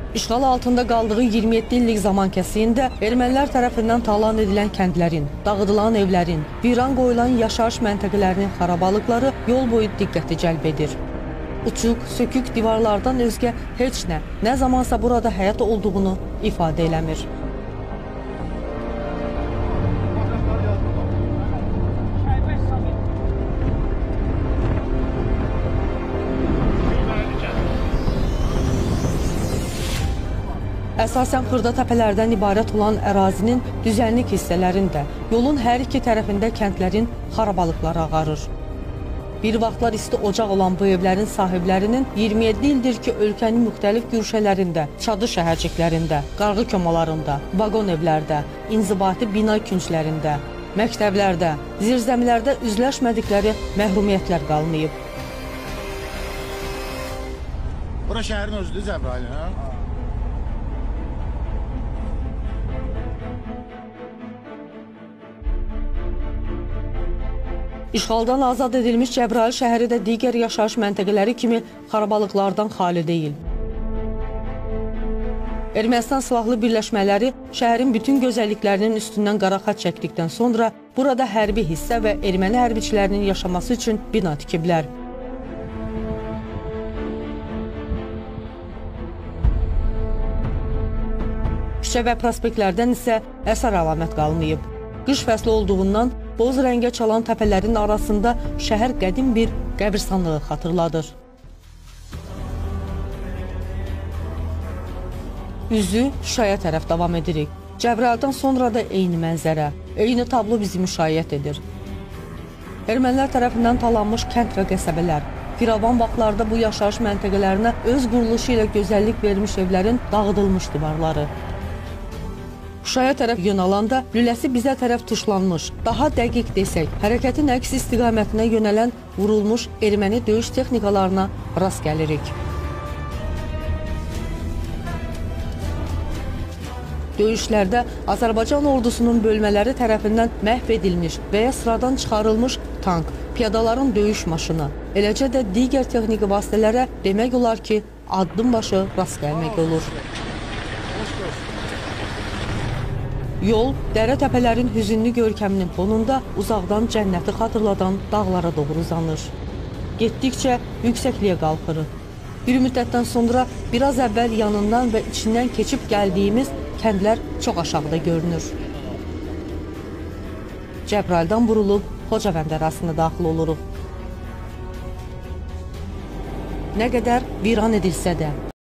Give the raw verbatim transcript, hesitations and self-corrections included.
İşğal altında qaldığı iyirmi yeddi illik zaman kəsiyində ermənilər tərəfindən talan edilən kəndlərin, dağıdılan evlərin, viran qoyulan yaşayış məntəqələrinin xarabalıqları yol boyu diqqəti cəlb edir. Uçuq, sökük divarlardan özgə heç nə, nə zamansa burada həyat olduğunu ifadə eləmir. Əsasən xırda təpələrdən ibarət olan ərazinin düzənlik hissələrində, yolun hər iki tərəfində kəndlərin xarabalıqları ağarır. Bir vaxtlar isti ocaq olan bu evlərin sahiblərinin iyirmi yeddi ildir ki, ölkənin müxtəlif güşələrində, çadır şəhərciklərində, qarğı komalarında, vaqon evlərdə, inzibati bina künclərində, məktəblərdə, zirzəmilərdə üzləşmədikləri məhrumiyyətlər qalmayıb. Bura şəhərin özüdür Cəbrayılın, hə? İşğaldan azad edilmiş Cəbrayıl şəhəri də digər yaşayış məntəqələri kimi xarabalıqlardan xali deyil. Ermənistan silahlı birləşmələri şəhərin bütün gözəlliklərinin üstündən qara xətt çəkdikdən sonra burada hərbi hissə və erməni hərbiçilərinin yaşaması üçün bina tikiblər. Küçə və prospektlərdən isə əsər əlamət qalmayıb. Qış fəsli olduğundan boz rəngə çalan təpələrin arasında şəhər qədim bir qəbirstanlığı xatırladır. Üzü Şuşaya tərəf davam edirik. Cəbrayıldan sonra da eyni mənzərə, eyni tablo bizi müşayiət edir. Ermənilər tərəfindən talanmış kənd və qəsəbələr, firavan vaxtlarda bu yaşayış məntəqələrinə öz quruluşu ilə gözəllik vermiş evlərin dağıdılmış divarları. Şuşaya tərəf yönəlanda lüləsi bizə tərəf tuşlanmış, daha dəqiq desək, hərəkətin əks istiqamətinə yönələn vurulmuş erməni döyüş texnikalarına rast gəlirik. Döyüşlərdə Azərbaycan ordusunun bölmələri tərəfindən məhv edilmiş və ya sıradan çıxarılmış tank, piyadaların döyüş maşını, eləcə də digər texniki vasitələrə demək olar ki, addım başı rast gəlmək olur. Yol, dərə təpələrin hüzünlü görkəminin fonunda uzaqdan cənnəti xatırladan dağlara doğru uzanır. Getdikcə yüksəkliyə qalxırıq. Bir müddətdən sonra biraz əvvəl yanından və içindən keçib gəldiyimiz kəndlər çox aşağıda görünür. Cəbrayıldan vurulub Xocavənd ərazisinə daxil oluruq. Nə qədər viran edilsə də,